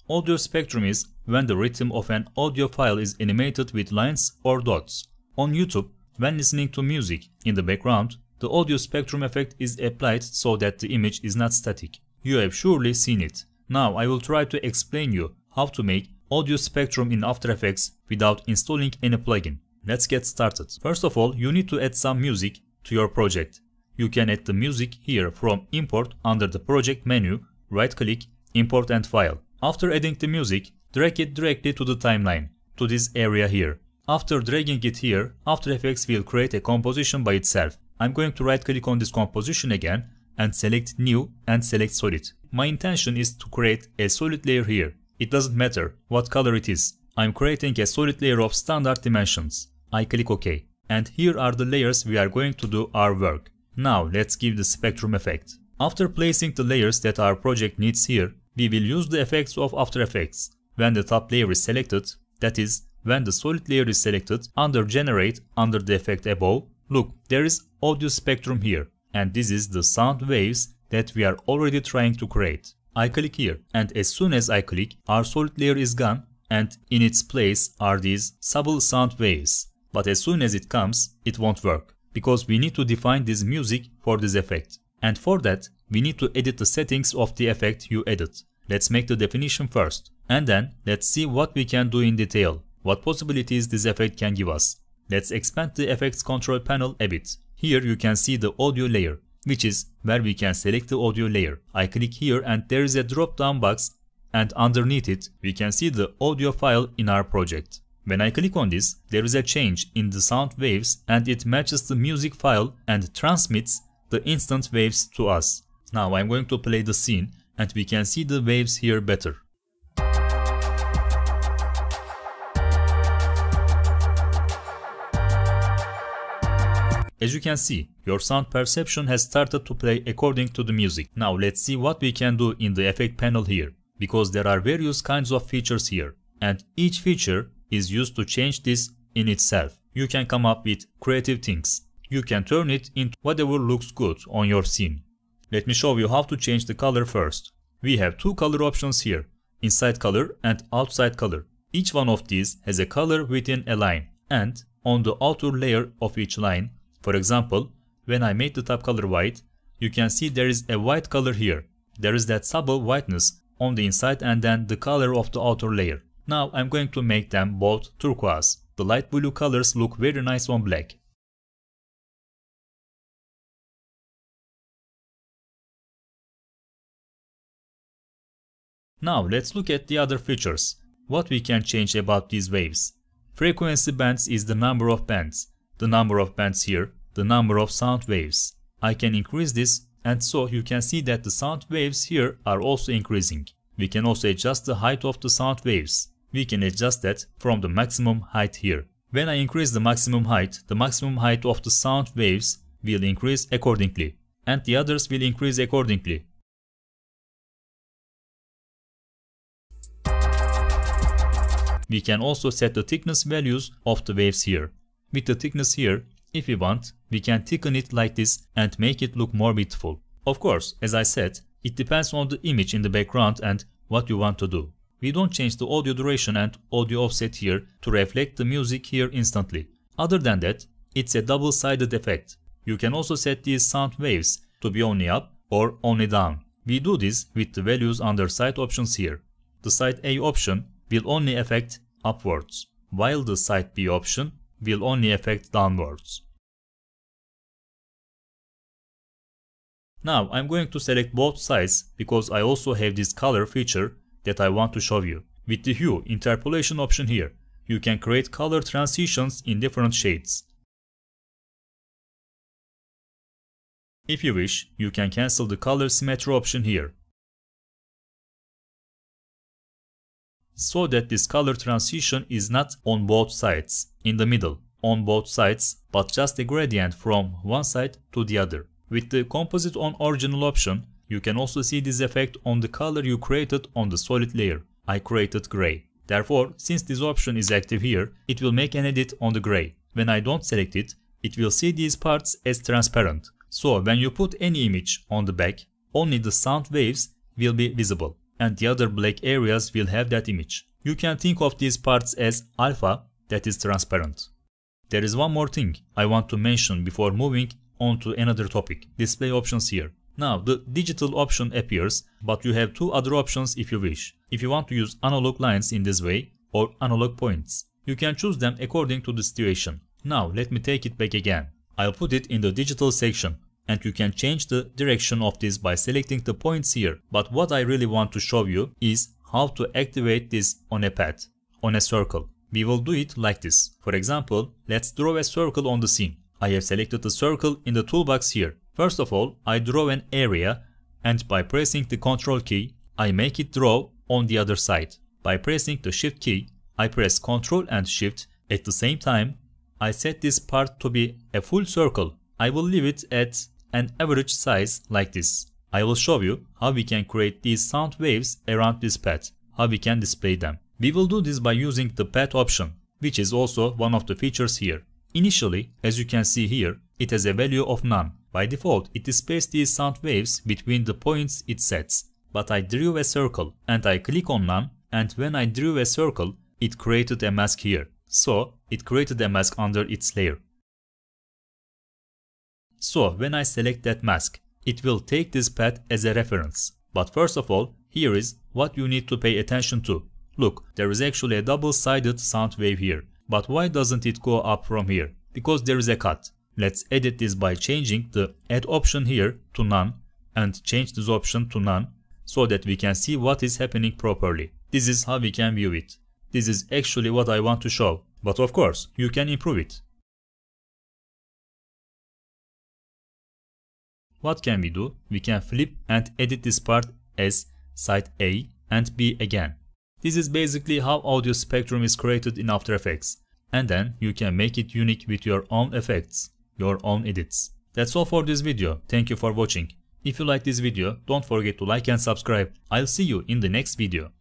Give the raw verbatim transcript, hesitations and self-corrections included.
Audio spectrum is when the rhythm of an audio file is animated with lines or dots. On YouTube, when listening to music in the background, the audio spectrum effect is applied so that the image is not static. You have surely seen it. Now I will try to explain you how to make audio spectrum in After Effects without installing any plugin. Let's get started. First of all, you need to add some music to your project. You can add the music here from Import under the Project menu, right-click, Import and File. After adding the music, drag it directly to the timeline, to this area here. After dragging it here, After Effects will create a composition by itself. I'm going to right-click on this composition again and select New and select Solid. My intention is to create a solid layer here. It doesn't matter what color it is. I'm creating a solid layer of standard dimensions. I click OK. And here are the layers we are going to do our work. Now let's give the spectrum effect. After placing the layers that our project needs here, we will use the effects of After Effects. When the top layer is selected, that is, when the solid layer is selected, under Generate, under the effect above, look, there is audio spectrum here, and this is the sound waves that we are already trying to create. I click here, and as soon as I click, our solid layer is gone, and in its place are these subtle sound waves. But as soon as it comes, it won't work, because we need to define this music for this effect. And for that, we need to edit the settings of the effect you edit. Let's make the definition first, and then let's see what we can do in detail, what possibilities this effect can give us. Let's expand the effects control panel a bit. Here you can see the audio layer, which is where we can select the audio layer. I click here and there is a drop down box, and underneath it we can see the audio file in our project. When I click on this, there is a change in the sound waves and it matches the music file and transmits the instant waves to us. Now I'm going to play the scene and we can see the waves here better. As you can see, your sound perception has started to play according to the music. Now let's see what we can do in the effect panel here, because there are various kinds of features here, and each feature is used to change this in itself. You can come up with creative things. You can turn it into whatever looks good on your scene. Let me show you how to change the color first. We have two color options here, inside color and outside color. Each one of these has a color within a line, and on the outer layer of each line, for example, when I made the top color white, you can see there is a white color here. There is that subtle whiteness on the inside and then the color of the outer layer. Now I'm going to make them both turquoise. The light blue colors look very nice on black. Now let's look at the other features. What we can change about these waves. Frequency bands is the number of bands. The number of bands here, the number of sound waves. I can increase this, and so you can see that the sound waves here are also increasing. We can also adjust the height of the sound waves. We can adjust that from the maximum height here. When I increase the maximum height, the maximum height of the sound waves will increase accordingly, and the others will increase accordingly. We can also set the thickness values of the waves here. With the thickness here, if we want, we can thicken it like this and make it look more beautiful. Of course, as I said, it depends on the image in the background and what you want to do. We don't change the audio duration and audio offset here to reflect the music here instantly. Other than that, it's a double-sided effect. You can also set these sound waves to be only up or only down. We do this with the values under side options here. The side A option will only affect upwards, while the side B option will only affect downwards. Now I'm going to select both sides because I also have this color feature that I want to show you. With the hue interpolation option here, you can create color transitions in different shades. If you wish, you can cancel the color symmetry option here, so that this color transition is not on both sides, in the middle, on both sides, but just a gradient from one side to the other. With the composite on original option, you can also see this effect on the color you created on the solid layer. I created gray. Therefore, since this option is active here, it will make an edit on the gray. When I don't select it, it will see these parts as transparent. So when you put any image on the back, only the sound waves will be visible. and the other black areas will have that image. You can think of these parts as alpha, that is transparent. There is one more thing I want to mention before moving on to another topic, display options here. Now the digital option appears, but you have two other options if you wish. If you want to use analog lines in this way or analog points, you can choose them according to the situation. Now let me take it back again. I'll put it in the digital section, and you can change the direction of this by selecting the points here. But what I really want to show you is how to activate this on a path, on a circle. We will do it like this. For example, let's draw a circle on the scene. I have selected the circle in the toolbox here. First of all, I draw an area, and by pressing the Control key, I make it draw on the other side. By pressing the Shift key, I press Control and Shift. At the same time, I set this part to be a full circle. I will leave it at an average size like this. I will show you how we can create these sound waves around this path, how we can display them. We will do this by using the path option, which is also one of the features here. Initially, as you can see here, it has a value of none. By default, it displays these sound waves between the points it sets. But I drew a circle and I click on none, and when I drew a circle, it created a mask here. So, it created a mask under its layer. So, when I select that mask, it will take this path as a reference. But first of all, here is what you need to pay attention to. Look, there is actually a double-sided sound wave here. But why doesn't it go up from here? Because there is a cut. Let's edit this by changing the add option here to none and change this option to none so that we can see what is happening properly. This is how we can view it. This is actually what I want to show. But of course, you can improve it. What can we do? We can flip and edit this part as side A and B again. This is basically how audio spectrum is created in After Effects. And then you can make it unique with your own effects, your own edits. That's all for this video. Thank you for watching. If you like this video, don't forget to like and subscribe. I'll see you in the next video.